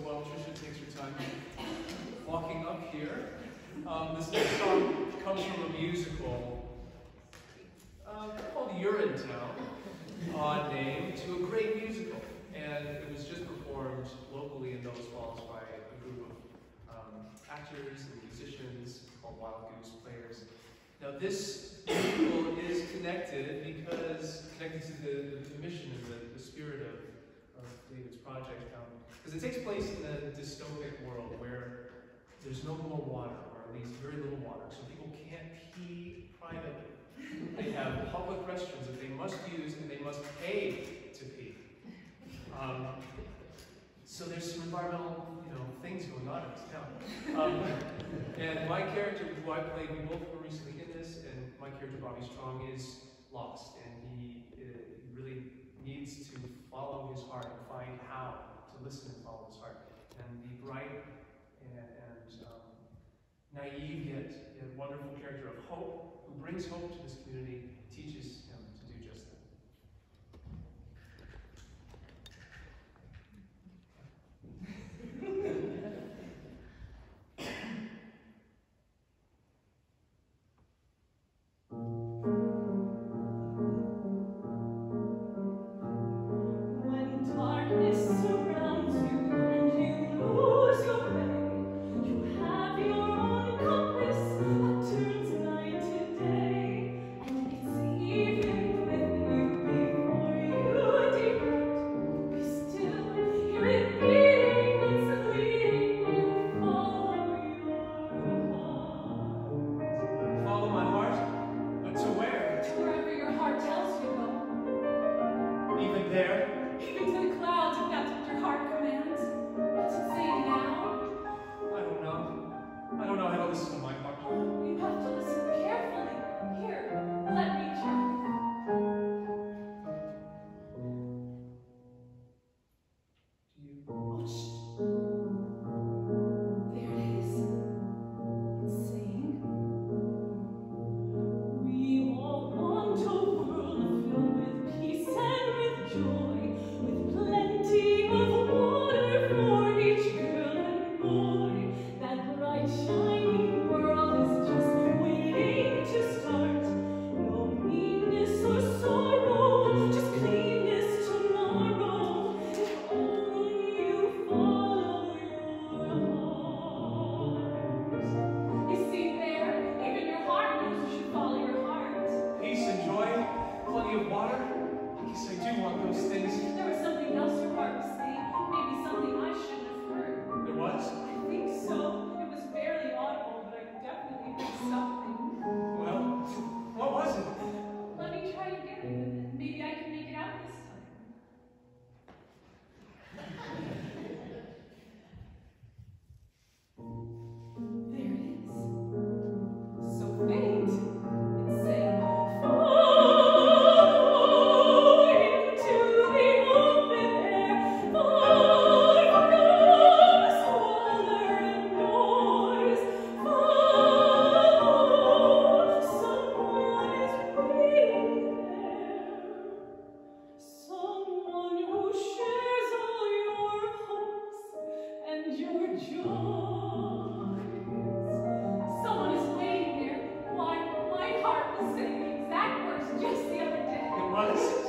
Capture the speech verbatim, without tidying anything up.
while Tricia takes her time walking up here, um, this next song comes from a musical uh, called Urinetown, odd name, to a great musical. And it was just performed locally in Those Falls by a group of um, actors and musicians called Wild Goose Players. Now this musical is connected because, connected to the, the mission and the, the spirit of, of David's project. Because um, it takes place in a dystopic world where there's no more water, or at least very little water, so people can't pee privately. They have public restrooms that they must use, and they must pay to pee. Um, so there's some environmental, you know, things going on in this town. Um, and my character, who I played, we both were recently in this, and my character, Bobby Strong, is lost, and he, uh, he really needs to follow his heart and find how to listen and follow his heart. And the bright and, and um, naive yet, yet wonderful character of Hope, who brings hope to this community, teaches him to do just that. Was.